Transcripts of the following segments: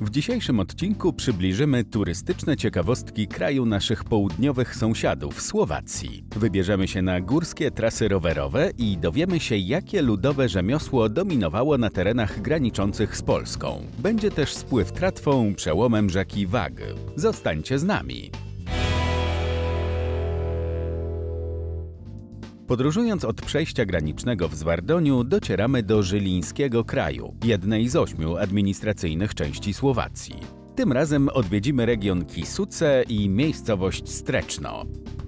W dzisiejszym odcinku przybliżymy turystyczne ciekawostki kraju naszych południowych sąsiadów, Słowacji. Wybierzemy się na górskie trasy rowerowe i dowiemy się, jakie ludowe rzemiosło dominowało na terenach graniczących z Polską. Będzie też spływ tratwą przełomem rzeki Wag. Zostańcie z nami! Podróżując od przejścia granicznego w Zwardoniu, docieramy do Żylińskiego kraju, jednej z 8 administracyjnych części Słowacji. Tym razem odwiedzimy region Kisuce i miejscowość Streczno.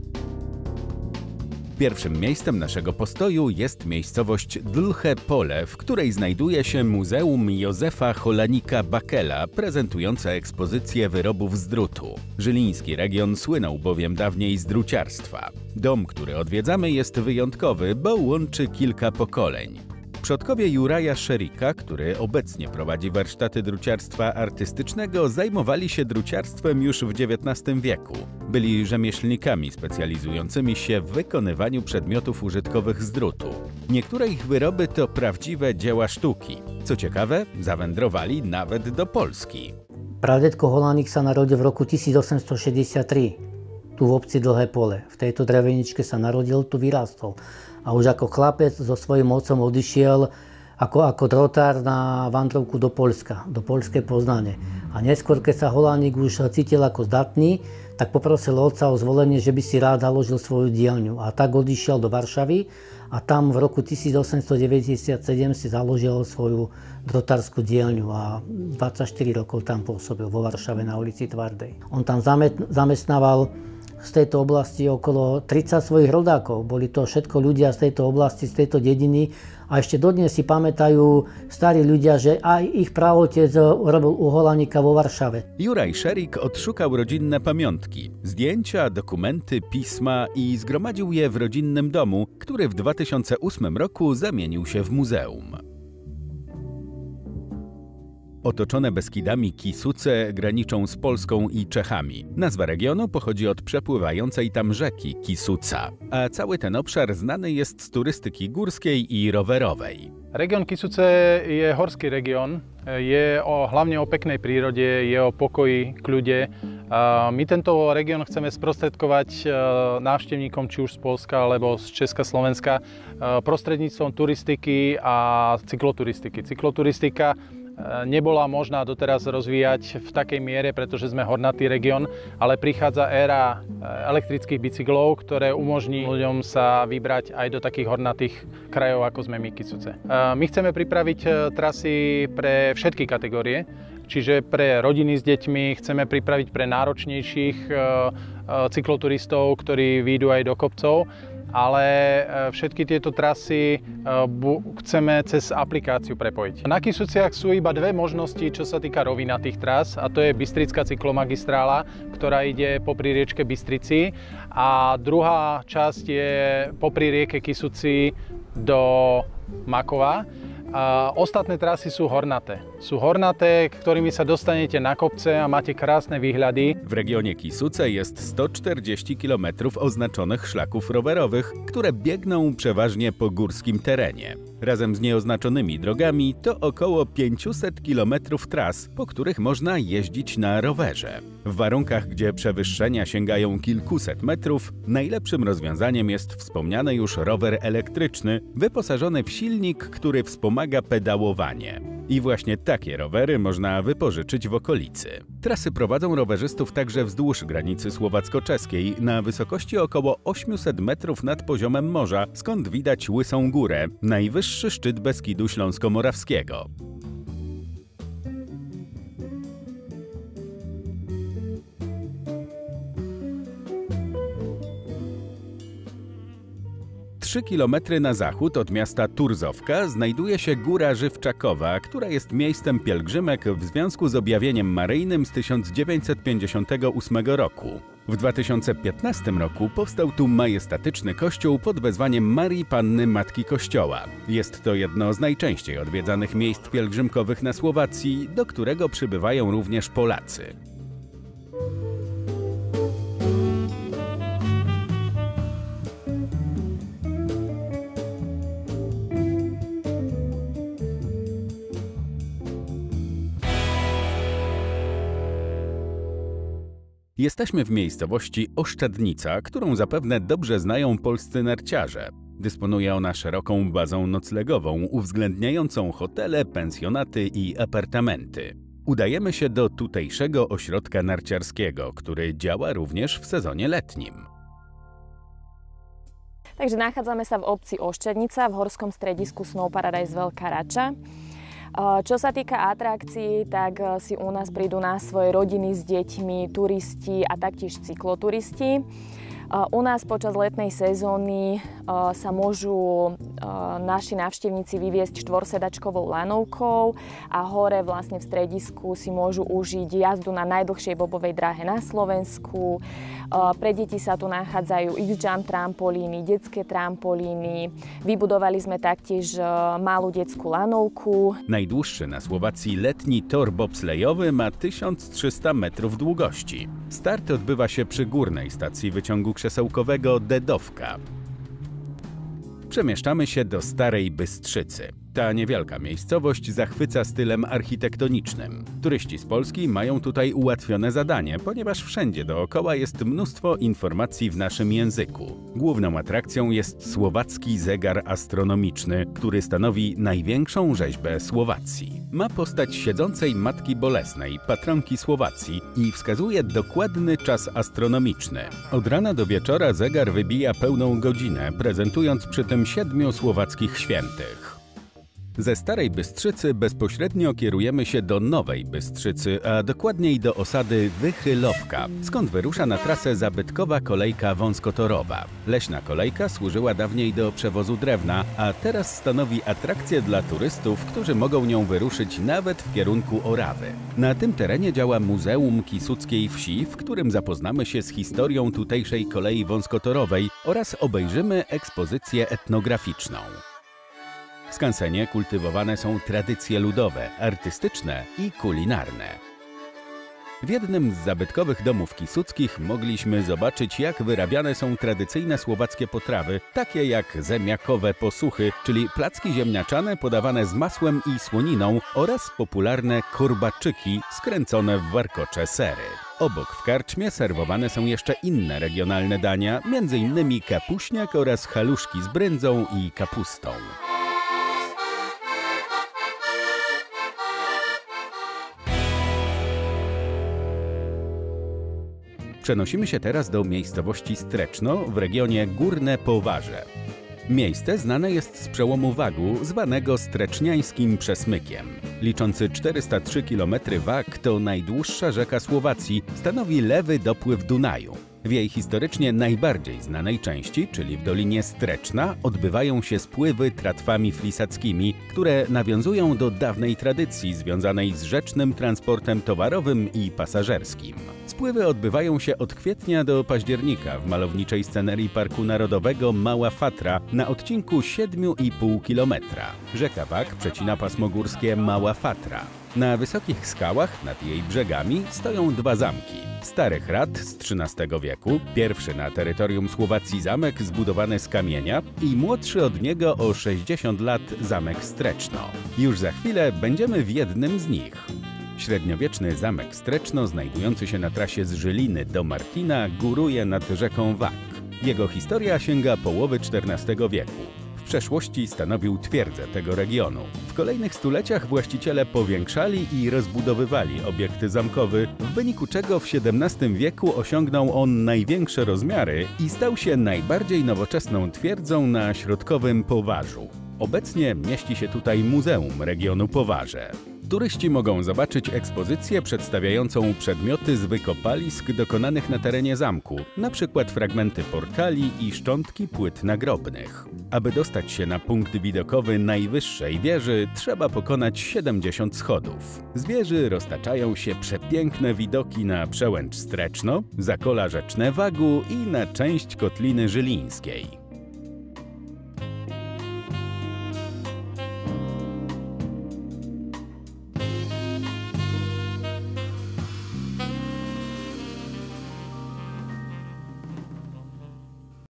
Pierwszym miejscem naszego postoju jest miejscowość Dlhé Pole, w której znajduje się Muzeum Józefa Holanika Bakela, prezentujące ekspozycję wyrobów z drutu. Żyliński region słynął bowiem dawniej z druciarstwa. Dom, który odwiedzamy, jest wyjątkowy, bo łączy kilka pokoleń. Przodkowie Juraja Szerika, który obecnie prowadzi warsztaty druciarstwa artystycznego, zajmowali się druciarstwem już w XIX wieku. Byli rzemieślnikami specjalizującymi się w wykonywaniu przedmiotów użytkowych z drutu. Niektóre ich wyroby to prawdziwe dzieła sztuki. Co ciekawe, zawędrowali nawet do Polski. Pradedko Holanik sa narodil v roku 1863, tu v obci Dlhé Pole. V tejto dreveničke sa narodil, tu vyrástol. A už ako chlapec so svojím otcom odišiel ako drotár na vandrovku do Poľska, do poľské Poznane. A neskôr, keď sa Holánik už cítil ako zdatný, tak poprosil otca o zvolenie, že by si rád založil svoju dielňu. A tak odišiel do Varšavy a tam v roku 1897 si založil svoju drotárskú dielňu a 24 rokov tam pôsobil vo Varšave na ulici Tvardej. On tam zamestnával z tejto oblasti okolo 30 svojich rodákov. Boli to všetko ľudia z tejto oblasti, z tejto dediny. A ešte dodnes si pamätajú starí ľudia, že aj ich praotec robil u Holanika vo Warszawie. Juraj Szerik odszukał rodzinne pamiątki, zdjęcia, dokumenty, pisma i zgromadził je w rodzinnym domu, który w 2008 roku zamienił się w muzeum. Otoczone Beskidami Kisuce graniczą z Polską i Czechami. Nazwa regionu pochodzi od przepływającej tam rzeki Kisuca, a cały ten obszar znany jest z turystyki górskiej i rowerowej. Region Kisuce je horský region, je hlavne o peknej prírode, je o pokoji, kľude. My tento region chceme sprostredkovať návštevníkom či už z Polska alebo z Česka, Slovenska prostredníctvom turistiky a cykloturistiky. Cykloturistika nebola možná doteraz rozvíjať v takej miere, pretože sme hornatý región, ale prichádza éra elektrických bicyklov, ktoré umožní ľuďom sa vybrať aj do takých hornatých krajov, ako sme my, Kisuce. My chceme pripraviť trasy pre všetky kategórie, čiže pre rodiny s deťmi, chceme pripraviť pre náročnejších cykloturistov, ktorí výjdu aj do kopcov, ale všetky tieto trasy chceme cez aplikáciu prepojiť. Na Kisuciach sú iba dve možnosti, čo sa týka rovinatých trás, a to je Bystrická cyklomagistrála, ktorá ide popri riečke Bystrici, a druhá časť je popri rieke Kisuci do Makova. A ostatné trasy sú hornaté. Sú hornaté, ktorými sa dostanete na kopce a máte krásne výhľady. W regionie Kisuce jest 140 km oznaczonych szlaków rowerowych, które biegną przeważnie po górskim terenie. Razem z nieoznaczonymi drogami to około 500 km tras, po których można jeździć na rowerze. W warunkach, gdzie przewyższenia sięgają kilkuset metrów, najlepszym rozwiązaniem jest wspomniany już rower elektryczny, wyposażony w silnik, który wspomaga pedałowanie. I właśnie takie rowery można wypożyczyć w okolicy. Trasy prowadzą rowerzystów także wzdłuż granicy słowacko-czeskiej na wysokości około 800 metrów nad poziomem morza, skąd widać Łysą Górę, najwyższy szczyt Beskidu Śląsko-Morawskiego. Trzy kilometry na zachód od miasta Turzówka znajduje się Góra Żywczakowa, która jest miejscem pielgrzymek w związku z objawieniem maryjnym z 1958 roku. W 2015 roku powstał tu majestatyczny kościół pod wezwaniem Marii Panny Matki Kościoła. Jest to jedno z najczęściej odwiedzanych miejsc pielgrzymkowych na Słowacji, do którego przybywają również Polacy. Jesteśmy w miejscowości Oszczadnica, którą zapewne dobrze znają polscy narciarze. Dysponuje ona szeroką bazą noclegową, uwzględniającą hotele, pensjonaty i apartamenty. Udajemy się do tutejszego ośrodka narciarskiego, który działa również w sezonie letnim. Takže nachádzame sa v obci Oščadnica v horskom stredisku Snow Paradise Veľká Rača. Čo sa týka atrakcií, tak si u nás prídu na svoje rodiny s deťmi, turisti a taktiež cykloturisti. U nás počas letnej sezóny sa môžu naši návštevníci vyviesť štvorsedačkovou lanovkou a hore vlastne v stredisku si môžu užiť jazdu na najdlhšej bobovej dráhe na Slovensku. Pre deti sa tu nachádzajú X-jump trampolíny, detské trampolíny. Wybudowali sme taktiež malú detskú lanovku. Najdłuższy na Słowacji letni tor bobslejowy ma 1300 metrów długości. Start odbywa się przy górnej stacji wyciągu krzesełkowego Dedowka. Przemieszczamy się do Starej Bystrzycy. Ta niewielka miejscowość zachwyca stylem architektonicznym. Turyści z Polski mają tutaj ułatwione zadanie, ponieważ wszędzie dookoła jest mnóstwo informacji w naszym języku. Główną atrakcją jest słowacki zegar astronomiczny, który stanowi największą rzeźbę Słowacji. Ma postać siedzącej Matki Bolesnej, patronki Słowacji i wskazuje dokładny czas astronomiczny. Od rana do wieczora zegar wybija pełną godzinę, prezentując przy tym 7 słowackich świętych. Ze Starej Bystrzycy bezpośrednio kierujemy się do Nowej Bystrzycy, a dokładniej do osady Wychylowka, skąd wyrusza na trasę zabytkowa kolejka wąskotorowa. Leśna kolejka służyła dawniej do przewozu drewna, a teraz stanowi atrakcję dla turystów, którzy mogą nią wyruszyć nawet w kierunku Orawy. Na tym terenie działa Muzeum Kisuckiej Wsi, w którym zapoznamy się z historią tutejszej kolei wąskotorowej oraz obejrzymy ekspozycję etnograficzną. W skansenie kultywowane są tradycje ludowe, artystyczne i kulinarne. W jednym z zabytkowych domów kisuckich mogliśmy zobaczyć, jak wyrabiane są tradycyjne słowackie potrawy, takie jak zemiakowe posuchy, czyli placki ziemniaczane podawane z masłem i słoniną oraz popularne korbaczyki skręcone w warkocze sery. Obok w karczmie serwowane są jeszcze inne regionalne dania, m.in. kapuśniak oraz haluszki z brędzą i kapustą. Przenosimy się teraz do miejscowości Streczno w regionie Górne Powarze. Miejsce znane jest z przełomu Wagu, zwanego Streczniańskim Przesmykiem. Liczący 403 km Wag to najdłuższa rzeka Słowacji, stanowi lewy dopływ Dunaju. W jej historycznie najbardziej znanej części, czyli w Dolinie Streczna, odbywają się spływy tratwami flisackimi, które nawiązują do dawnej tradycji związanej z rzecznym transportem towarowym i pasażerskim. Spływy odbywają się od kwietnia do października w malowniczej scenerii Parku Narodowego Mała Fatra na odcinku 7,5 km. Rzeka Wag przecina pasmo górskie Mała Fatra. Na wysokich skałach nad jej brzegami stoją dwa zamki. Stary Hrad z XIII wieku, pierwszy na terytorium Słowacji zamek zbudowany z kamienia i młodszy od niego o 60 lat zamek Streczno. Już za chwilę będziemy w jednym z nich. Średniowieczny zamek Streczno, znajdujący się na trasie z Żyliny do Martina, góruje nad rzeką Wag. Jego historia sięga połowy XIV wieku. W przeszłości stanowił twierdzę tego regionu. W kolejnych stuleciach właściciele powiększali i rozbudowywali obiekty zamkowe, w wyniku czego w XVII wieku osiągnął on największe rozmiary i stał się najbardziej nowoczesną twierdzą na środkowym Powarzu. Obecnie mieści się tutaj Muzeum Regionu Powarze. Turyści mogą zobaczyć ekspozycję przedstawiającą przedmioty z wykopalisk dokonanych na terenie zamku, np. fragmenty portali i szczątki płyt nagrobnych. Aby dostać się na punkt widokowy najwyższej wieży, trzeba pokonać 70 schodów. Z wieży roztaczają się przepiękne widoki na przełęcz Streczno, zakola rzeczne Wagu i na część Kotliny Żylińskiej.